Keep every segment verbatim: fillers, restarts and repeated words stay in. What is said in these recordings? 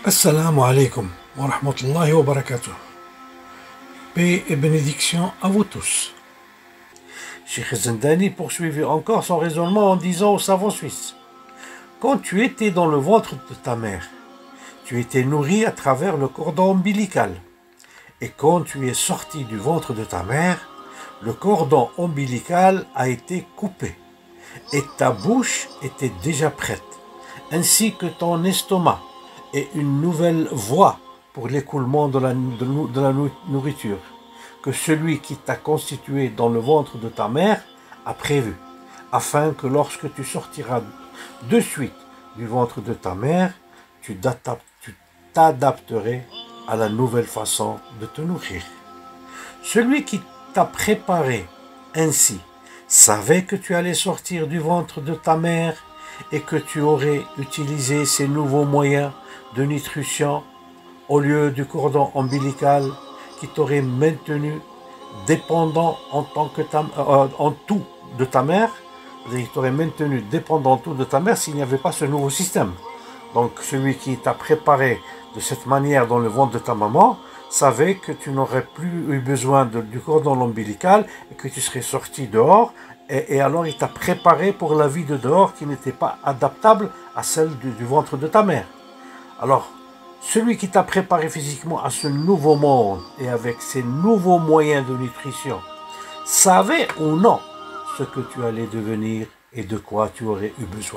Assalamu alaikum wa rahmatullahi wa barakatuh. Paix et bénédiction à vous tous. Cheikh Zindani poursuivit encore son raisonnement en disant au savant suisse: quand tu étais dans le ventre de ta mère, tu étais nourri à travers le cordon ombilical. Et quand tu es sorti du ventre de ta mère, le cordon ombilical a été coupé et ta bouche était déjà prête, ainsi que ton estomac et une nouvelle voie pour l'écoulement de la, de, de la nourriture que celui qui t'a constitué dans le ventre de ta mère a prévu, afin que lorsque tu sortiras de suite du ventre de ta mère, tu t'adapterais à la nouvelle façon de te nourrir. Celui qui t'a préparé ainsi savait que tu allais sortir du ventre de ta mère et que tu aurais utilisé ces nouveaux moyens de nutrition au lieu du cordon ombilical qui t'aurait maintenu dépendant en tant que ta, euh, en tout de ta mère, il t'aurait maintenu dépendant en tout de ta mère s'il n'y avait pas ce nouveau système. Donc celui qui t'a préparé de cette manière dans le ventre de ta maman savait que tu n'aurais plus eu besoin de, du cordon ombilical et que tu serais sorti dehors, et, et alors il t'a préparé pour la vie de dehors qui n'était pas adaptable à celle du, du ventre de ta mère. Alors, celui qui t'a préparé physiquement à ce nouveau monde et avec ces nouveaux moyens de nutrition savait ou non ce que tu allais devenir et de quoi tu aurais eu besoin.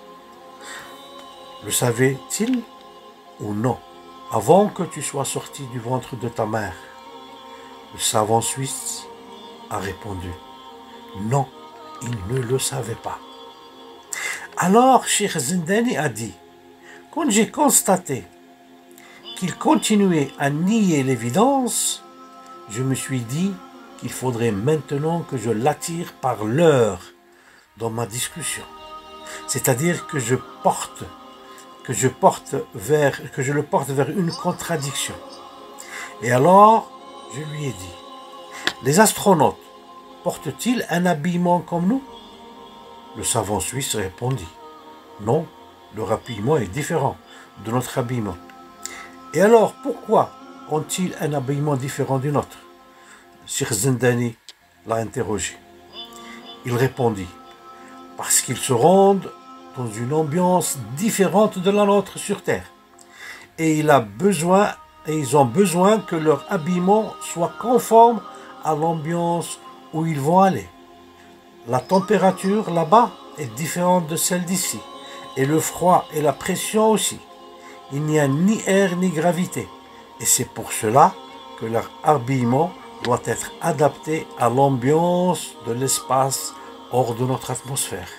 Le savait-il ou non avant que tu sois sorti du ventre de ta mère? Le savant suisse a répondu: non, il ne le savait pas. Alors Cheikh Zindani a dit: quand j'ai constaté qu'il continuait à nier l'évidence, je me suis dit qu'il faudrait maintenant que je l'attire par l'heure dans ma discussion. C'est-à-dire que je porte, que je porte vers, que je le porte vers une contradiction. Et alors, je lui ai dit: les astronautes portent-ils un habillement comme nous? Le savant suisse répondit: non, leur habillement est différent de notre habillement. Et alors, pourquoi ont-ils un habillement différent du nôtre? Cheikh Zindani l'a interrogé. Il répondit: parce qu'ils se rendent dans une ambiance différente de la nôtre sur Terre. Et, il a besoin, et ils ont besoin que leur habillement soit conforme à l'ambiance où ils vont aller. La température là-bas est différente de celle d'ici. Et le froid et la pression aussi. Il n'y a ni air ni gravité. Et c'est pour cela que leur habillement doit être adapté à l'ambiance de l'espace hors de notre atmosphère.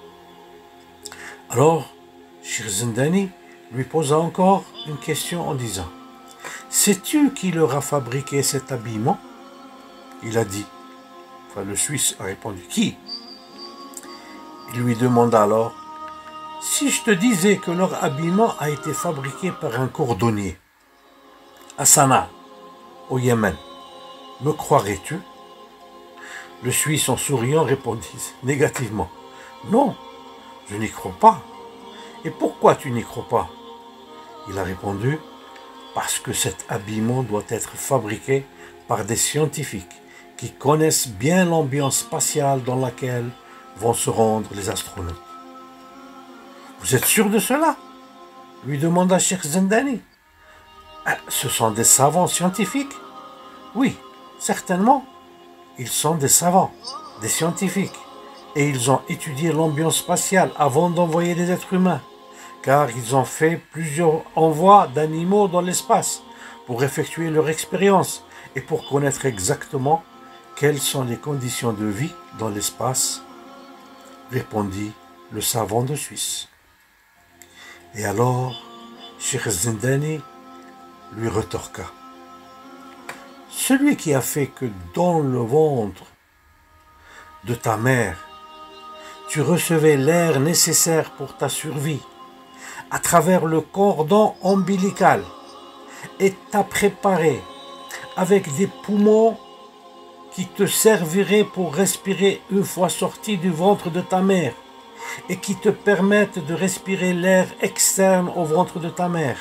Alors, Cheikh Zindani lui posa encore une question en disant: sais-tu qui leur a fabriqué cet habillement? Il a dit, enfin le Suisse a répondu: qui? Il lui demanda alors: si je te disais que leur habillement a été fabriqué par un cordonnier à Sanaa, au Yémen, me croirais-tu? Le Suisse, en souriant, répondit négativement: non, je n'y crois pas. Et pourquoi tu n'y crois pas? Il a répondu: parce que cet habillement doit être fabriqué par des scientifiques qui connaissent bien l'ambiance spatiale dans laquelle vont se rendre les astronautes. Vous êtes sûr de cela? Lui demanda Cheikh Zindani. Ce sont des savants scientifiques? Oui, certainement. Ils sont des savants, des scientifiques, et ils ont étudié l'ambiance spatiale avant d'envoyer des êtres humains, car ils ont fait plusieurs envois d'animaux dans l'espace pour effectuer leur expérience et pour connaître exactement quelles sont les conditions de vie dans l'espace, répondit le savant de Suisse. Et alors, Cheikh Zindani lui retorqua: celui qui a fait que dans le ventre de ta mère, tu recevais l'air nécessaire pour ta survie à travers le cordon ombilical et t'a préparé avec des poumons qui te serviraient pour respirer une fois sorti du ventre de ta mère et qui te permettent de respirer l'air externe au ventre de ta mère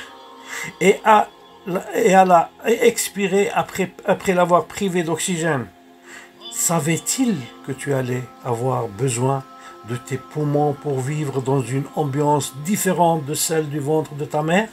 et à, et à la expirer après, après l'avoir privé d'oxygène. Savait-il que tu allais avoir besoin de tes poumons pour vivre dans une ambiance différente de celle du ventre de ta mère?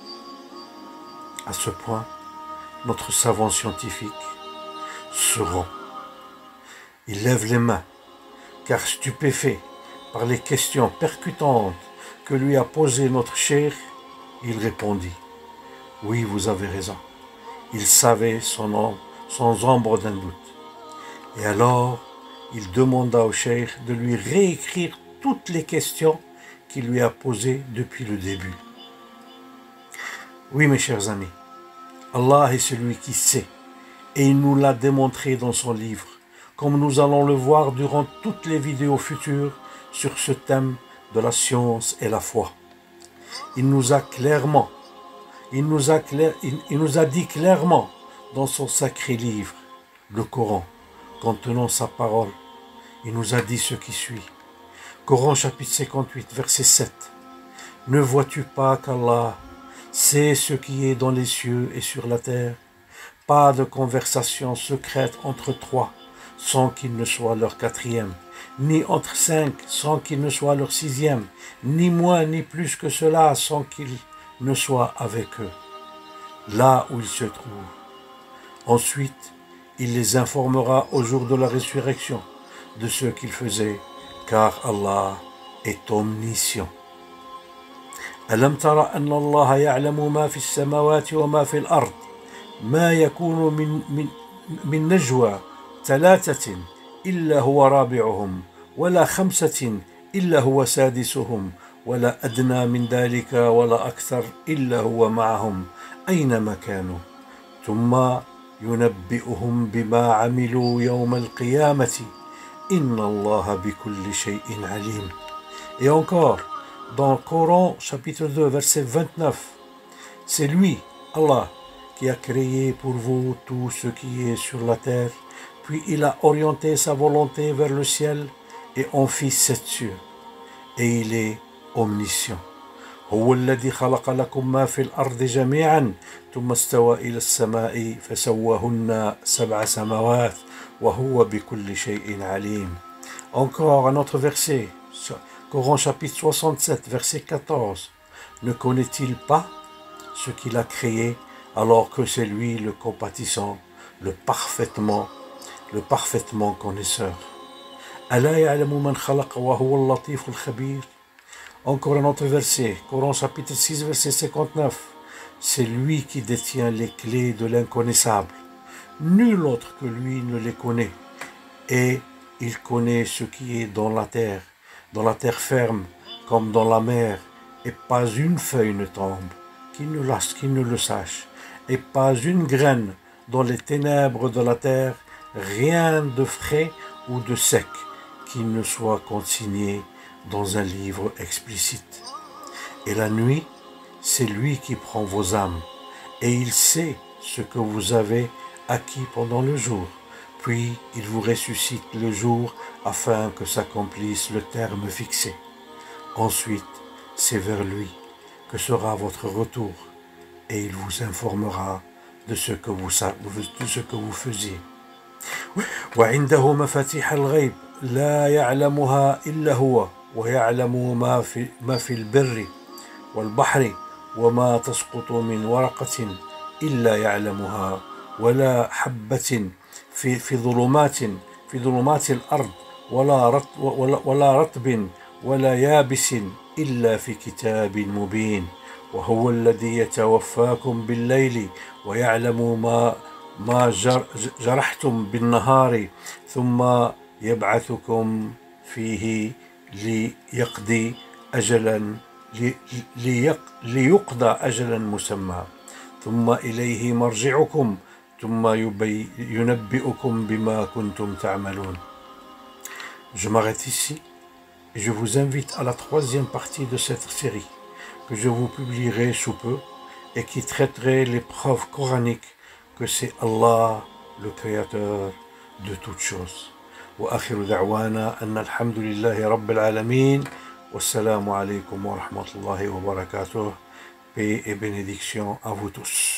À ce point, notre savant scientifique se rend. Il lève les mains, car stupéfait par les questions percutantes que lui a posées notre cheikh, il répondit: oui, vous avez raison. Il savait son nom, sans ombre d'un doute. Et alors, il demanda au cheikh de lui réécrire toutes les questions qu'il lui a posées depuis le début. Oui, mes chers amis, Allah est celui qui sait, et il nous l'a démontré dans son livre, comme nous allons le voir durant toutes les vidéos futures sur ce thème de la science et la foi. Il nous a clairement, il nous a, clair, il, il nous a dit clairement dans son sacré livre, le Coran, contenant sa parole, il nous a dit ce qui suit. Coran chapitre cinquante-huit, verset sept. Ne vois-tu pas qu'Allah sait ce qui est dans les cieux et sur la terre? Pas de conversation secrète entre trois sans qu'il ne soit leur quatrième, ni entre cinq sans qu'il ne soit leur sixième, ni moins ni plus que cela sans qu'il ne soit avec eux, là où ils se trouvent. Ensuite, il les informera au jour de la résurrection de ce qu'ils faisaient, car Allah est omniscient. ألم تر أن الله يعلم ما في السماوات وما في الأرض ما يكون من من من نجوى ثلاثة إلا هو رابعهم ولا خمسة إلا هو سادسهم ولا أدنى من ذلك ولا أكثر إلا هو معهم أينما كانوا ثم ينبئهم بما عملوا يوم القيامة إن الله بكل شيء عليم. Et encore, dans le Coran, chapitre deux, verset vingt-neuf, c'est lui, Allah, qui a créé pour vous tout ce qui est sur la terre, puis il a orienté sa volonté vers le ciel et en fit sept cieux. Et il est omniscient. هو الذي خلق لكم ما في الأرض جميعا ثم استوى إلى السماء فسواهن سبع سماوات وهو بكل شيء عليم. Encore un autre verset, Coran chapitre soixante-sept, verset quatorze. Ne connaît-il pas ce qu'il a créé alors que c'est lui le compatissant, le parfaitement, le parfaitement connaisseur. ألا يعلم من خلق وهو اللطيف الخبير. Encore un autre verset, Coran chapitre six, verset cinquante-neuf. C'est lui qui détient les clés de l'inconnaissable. Nul autre que lui ne les connaît. Et il connaît ce qui est dans la terre, dans la terre ferme, comme dans la mer. Et pas une feuille ne tombe, qu'il ne, qu'il ne le sache. Et pas une graine dans les ténèbres de la terre, rien de frais ou de sec qui ne soit consigné dans un livre explicite. Et la nuit, c'est lui qui prend vos âmes, et il sait ce que vous avez acquis pendant le jour, puis il vous ressuscite le jour afin que s'accomplisse le terme fixé. Ensuite, c'est vers lui que sera votre retour, et il vous informera de ce que vous, de ce que vous faisiez. وعنده مفاتيح الغيب لا يعلمها إلا هو ويعلم ما في ما في البر والبحر وما تسقط من ورقة إلا يعلمها ولا حبة في في ظلمات في ظلمات الأرض ولا رطب ولا, ولا رطب ولا يابس إلا في كتاب مبين وهو الذي يتوفاكم بالليل ويعلم ما ما جرحتم بالنهار ثم يبعثكم فيه ليقضي أجلا ليقضى أجلا مسمى ثم إليه مرجعكم ثم ينبئكم بما كنتم تعملون. Je m'arrête ici et je vous invite à la troisième partie de cette série que je vous publierai sous peu et qui traiterait les preuves coraniques que c'est Allah le créateur de toutes choses. وآخر دعوانا أن الحمد لله رب العالمين والسلام عليكم ورحمة الله وبركاته. Paix et bénédiction à vous tous.